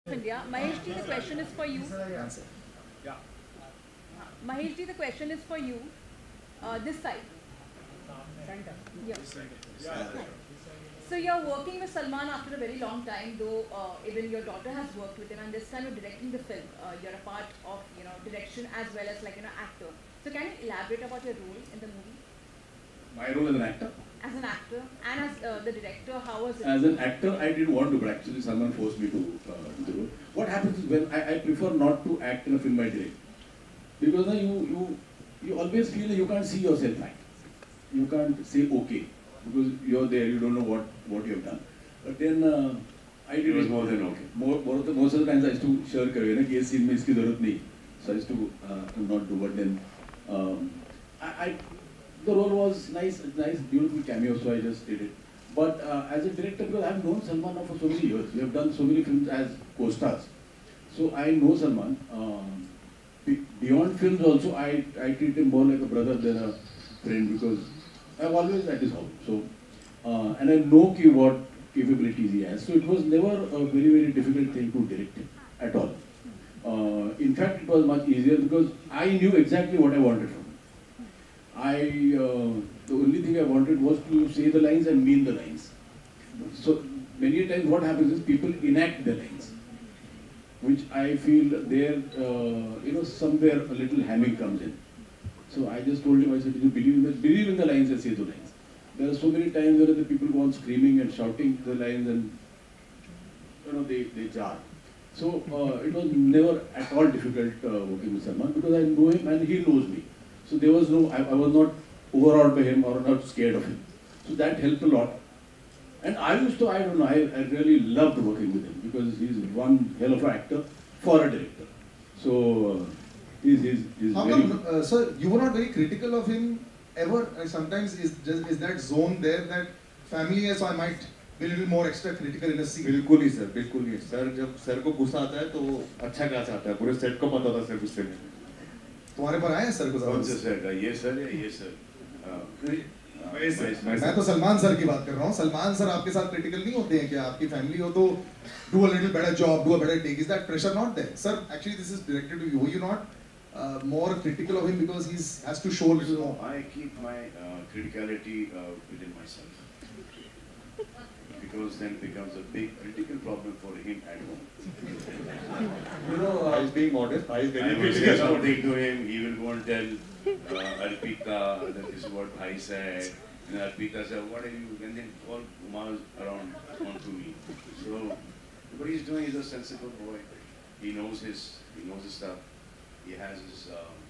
India. Mahesh ji, the question is for you. Answer. Yeah. Mahesh ji, the question is for you. This side. Center. Yeah. Yeah. So you're working with Salman after a very long time, though even your daughter has worked with him, and this time you're directing the film. You're a part of direction as well as actor. So can you elaborate about your role in the movie My role as an actor? as an actor and as the director? How was it? As an actor, I didn't want to, but actually someone forced me to do the role. What happens is when I prefer not to act in a film I direct. Because you always feel that you can't see yourself act. You can't say okay. Because you're there, you don't know what you have done. But then I did it more than okay. Most of the times I used to share career, na, कि ये scene में इसकी ज़रूरत नहीं. So I used to not do. But then the role was nice, beautiful cameo, so I just did it. But as a director, because I've known Salman now for so many years, we have done so many films as co-stars. So I know Salman. Beyond films also, I treat him more like a brother than a friend because I've always at his house. So, and I know what capabilities he has. So it was never a very difficult thing to direct him at all. In fact, it was much easier because I knew exactly what I wanted from him. The only thing I wanted was to say the lines and mean the lines. So many times what happens is people enact the lines, which I feel there, somewhere a little hamming comes in. So I just told him, I said, you believe in the lines and say the lines. There are so many times where the people go on screaming and shouting the lines and, they jar. So it was never at all difficult working with Salman because I know him and he knows me. So there was no, I was not overawed by him or not scared of him. So that helped a lot. And I really loved working with him because he's one hell of an actor for a director. So he's How very... come, sir, you were not very critical of him ever? Sometimes is that zone there that family है, so I might be a little more extra critical in a scene. बिल्कुल ही sir, बिल्कुल ही sir, जब sir को गुस्सा आता है तो वो अच्छा गा चाहता है, पूरे सेट को पता होता है सर गुस्से में. तुम्हारे पर आए हैं सर को कौन से सर का? ये सर या ये सर? मैं तो सलमान सर की बात कर रहा हूँ. सलमान सर आपके साथ क्रिटिकल नहीं होते हैं क्या? आपकी फैमिली हो तो do a little better job, do a better take. Is that pressure not there? Sir, actually this is directed to you. Were you not more critical of him because he has to show a little more? I keep my criticality within myself. Because then it becomes a big critical problem for him at home. I was being modest. I was very I will say critical. something to him, he will go and tell Arpita that this is what I said. And Arpita said, what are you? And then all miles around onto me. So what he's doing is a sensible boy. He knows his stuff. He has his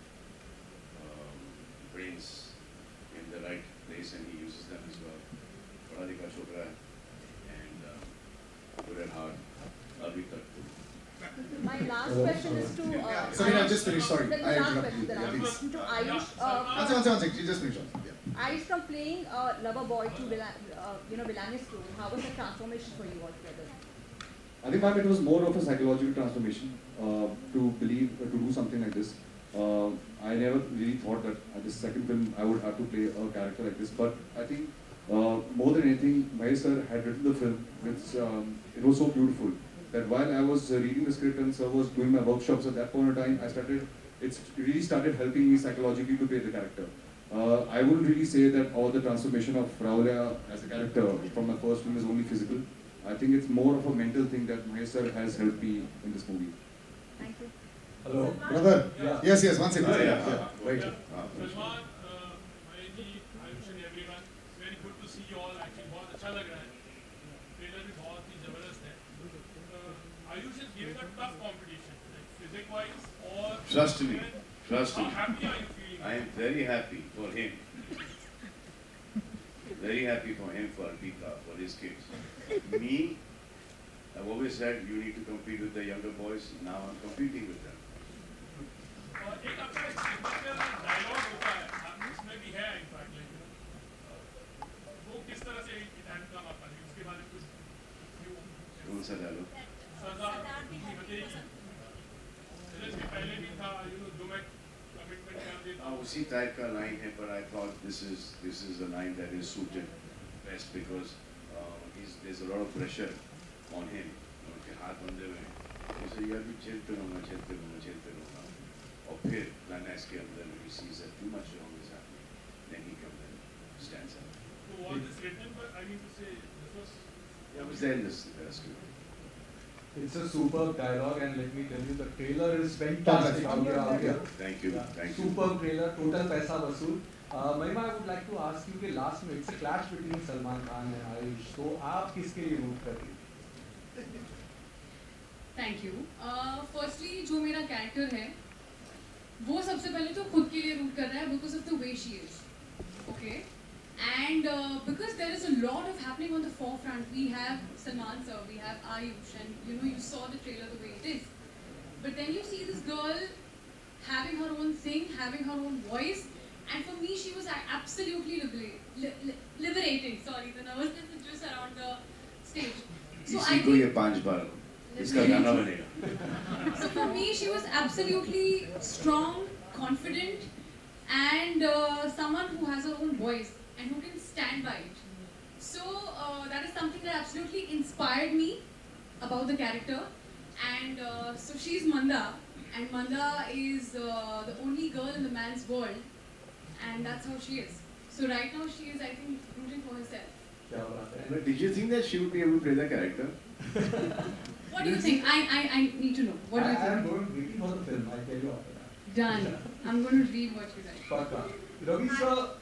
brains in the right place and he uses them as well. Padha likha chokra hai. And good at heart. Abhi tak. My last question is to. Sabina, just finish. Sorry, The I last interrupted you. question. The Yeah, last please. question to Ayush. One second. She just finished. Yeah. Ayush, from playing lover boy to villainous role, how was the transformation for you altogether? I think, ma'am, it was more of a psychological transformation to do something like this. I never really thought that at the second film I would have to play a character like this. But I think more than anything, Mahesh sir had written the film. It was so beautiful that while I was reading the script and sir was doing my workshops at that point in time, it really started helping me psychologically to play the character. I wouldn't really say that all the transformation of Raulia as a character from my first film is only physical. I think it's more of a mental thing that Mahesh sir has helped me in this movie. Thank you. Hello, brother. Yeah. Yes, one second. Right. Salman, Mahesh ji, Ayush and everyone, very good to see you all. Actually, बहुत अच्छा लग रहा है. Trailer भी बहुत ही जबरदस्त है. Ayush is giving a tough competition, like physics-wise or. Trust me. How happy are you feeling? I am very happy for him. Very happy for him, for Arpita, for his kids. Me, I've always said you need to compete with the younger boys. Now I'm competing with them. एक आपका signature dialogue होता है, इसमें भी है in fact, वो किस तरह से टाइम कम आता है, उसके बारे में कुछ कौन सा डालो? सजा की बतेगी, इसके पहले भी था, जो मैं कमिटमेंट कर देता हूँ. उसी टाइप का लाइन है, but I thought this is a line that is suited best because there's a lot of pressure on him. उनके हाथ बंधे हुए हैं. So यार भी चलते रहूँगा और फिर climax के अंदर when he sees that too much wrong is happening, then he comes and stands up. So was this written, but I mean to say, this was. Yeah, I was there in this script. It's a superb dialogue, and let me tell you, the trailer is fantastic. Out here. Thank you, thank you. Superb trailer, total paisa vasool. Mahima, I would like to ask you कि last में it's a clash between Salman Khan and Ayush. तो आप किसके लिए root कर रही हैं? Thank you firstly जो मेरा कैरेक्टर है वो सबसे पहले तो खुद के लिए रूट कर रहा है because of the way she is okay and because there is a lot of happening on the forefront we have Salman sir we have Ayush and you saw the trailer the way it is but then you see this girl having her own thing, having her own voice, and for me she was absolutely liberating. Sorry, the nervousness is just around the stage. So I इसी को ये think 5 बार इसका गाना बनेगा. so for me, she was absolutely strong, confident, and someone who has her own voice and who can stand by it. So that is something that absolutely inspired me about the character. And so she's Manda, and Manda is the only girl in the man's world, and that's how she is. So right now she is, I think, rooting for herself. क्या बात है? But did you think that she would be able to play that character? What do you think? I need to know. What do you I am think? going waiting for the film. I'll tell you after that. Done. I'm going to read what you write. Paka. Ravi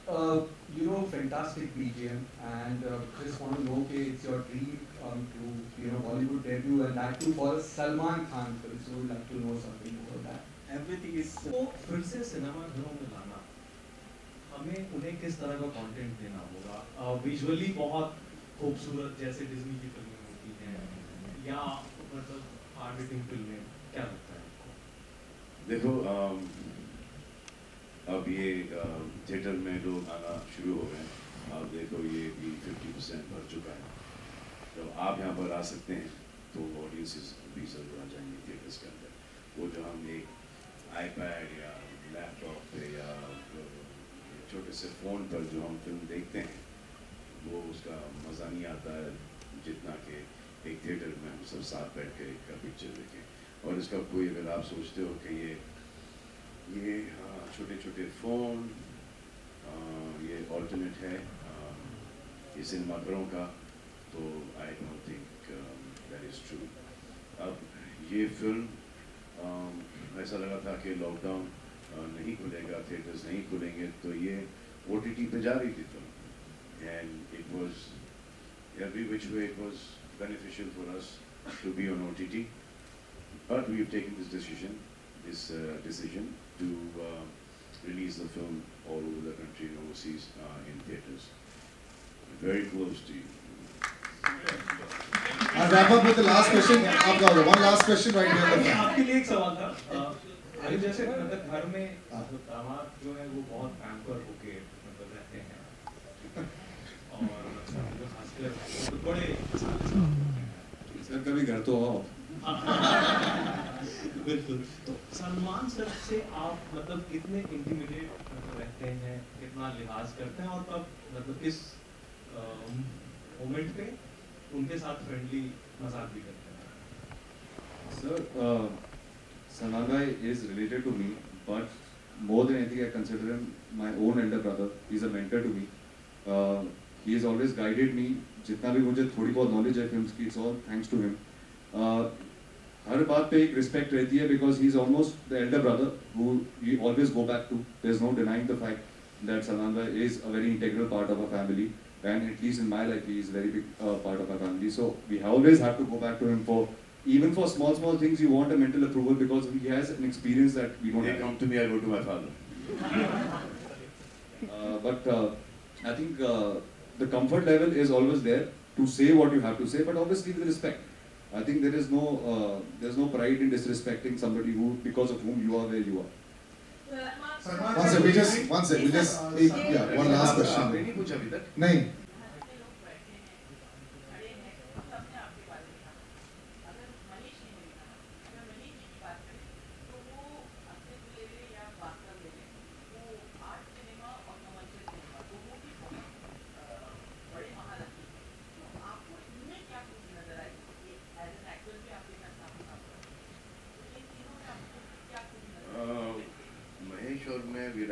sir, fantastic BGM, and just want to know कि it's your dream to Bollywood debut, and that too for a Salman Khan film. So we'd like to know something about that. Everything is तो फिर से cinema घरों में लाना, हमें उन्हें किस तरह का कंटेंट देना होगा? विजुअली बहुत खूबसूरत जैसे डिज्नी की फिल्में होती हैं, या मतलब हार्ड हिटिंग फिल्में, क्या लगता है आपको? देखो अब ये थिएटर में लोग आना शुरू हो गए. अब देखो ये भी 50% भर चुका है. तो आप यहाँ पर आ सकते हैं तो ऑडियंसेस भी जरूर आ जाएंगे थिएटर्स के अंदर. वो जो हम एक आईपैड या लैपटॉप पे या छोटे से फ़ोन पर जो हम फिल्म देखते हैं वो उसका मज़ा नहीं आता है जितना कि एक थिएटर में हम सब साथ बैठ के एक पिक्चर देखें. और इसका कोई अगर आप सोचते हो कि ये छोटे छोटे फ़ोन ये ऑल्टरनेट है ये सिनेमाघरों का, तो I don't think that is true. अब ये फिल्म ऐसा लगा था कि लॉकडाउन नहीं खुलेगा, थिएटर्स नहीं खुलेंगे, तो ये OTT पे जा रही थी film. And it was every which way it was beneficial for us to be on OTT, but we've taken this decision to release the film all over the country and overseas in theaters. Very close to you. I'll wrap up with the last question. आपका होगा one last question right here. आपके लिए एक सवाल था. अभी जैसे मतलब घर में दामाद जो है वो बहुत पैम्पर होके मतलब रहते हैं, और जो खासकर तो बड़े सर कभी घर तो आओ. बिल्कुल. तो सलमान सर से आप मतलब कितने इंटिमिडेट मतलब रहते हैं, कितना लिहाज करते हैं, और कब मतलब किस मोमेंट पे उनके साथ फ्रेंडली मजाक भी करते हैं? Sir, Salman bhai is related to me, but more than anything, I consider him my own elder brother. He's a mentor to me. He has always guided me. जितना भी मुझे थोड़ी बहुत knowledge है films की, it's all thanks to him. हर बात पे एक respect रहती है because he's almost the elder brother who we always go back to. There's no denying the fact that Salman bhai is a very integral part of our family, and at least in my life, he is a very big part of our family. So we always have to go back to him for. Even for small things, you want a mental approval because he has an experience that we don't They have. come to me, I go to my father. But I think the comfort level is always there to say what you have to say, but obviously with respect. I think there's no pride in disrespecting somebody who, because of whom you are where you are. One second, we just one last question. आपने नहीं पूछा अभी तक? नहीं.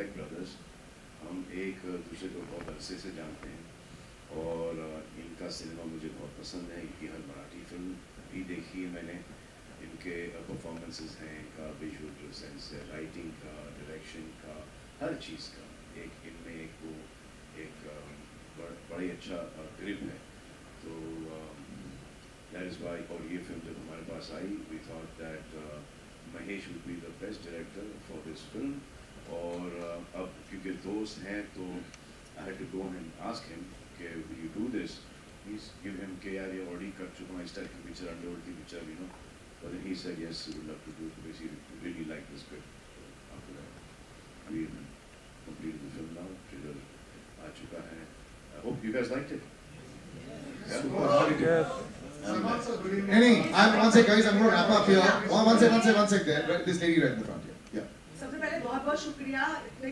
Wright brothers, हम एक दूसरे को बहुत अरसे से जानते हैं और इनका सिनेमा मुझे बहुत पसंद है. इनकी हर मराठी फिल्म भी देखी है मैंने. इनके परफॉर्मेंसेस हैं, इनका विजुअल प्रेजेंस है, राइटिंग का, डायरेक्शन का, हर चीज़ का एक इनमें एक वो एक बड़ी अच्छा ग्रिप है. तो that is why और ये फिल्म जब हमारे पास आई, we thought that Mahesh would be the best director for this film. और अब क्योंकि दोस्त हैं तो I had to go and ask him कि will you do this? He's give him कि यार ये already कर चुका हूँ इस टाइप की पिक्चर, अंडरवर्ल्ड की picture, you know. But then he said yes, he would love to do it because he really liked the script. After that, we completed the film now. Trailer आ चुका है. I hope you guys liked it. Yeah. One sec, guys. I'm going to wrap up here. One sec. There, this lady right in the front here. Yeah. सबसे पहले बहुत बहुत शुक्रिया.